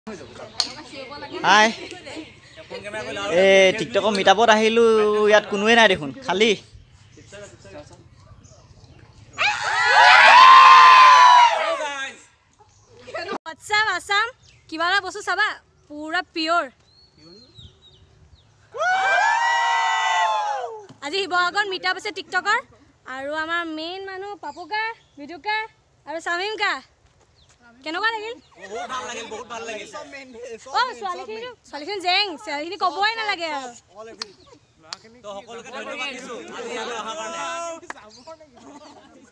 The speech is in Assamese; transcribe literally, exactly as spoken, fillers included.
হাই এই টিকটকৰ মিটআপত আহিলো ইয়াত কোনোৱে নাই দেখোন খালি WhatsApp Assam কিবা এটা বস্তু চাবা পুৰা পিওর আজি হিবগৰ মিটআপ আছে টিকটকৰ আৰু আমাৰ মেইন মানুহ পাপুকা ভিডিওকা আৰু সামিমকা কেনেকুৱা লাগিল বহুত ভাল লাগিল বহুত ভাল লাগিল ও ছোৱালীখিনি ছোৱালীখিনি জেং ছোৱালীখিনি কবই না লাগে আৰু তো সকলোকে ধন্যবাদ দিছো আজি ইয়ালৈ অহাৰ কাৰণে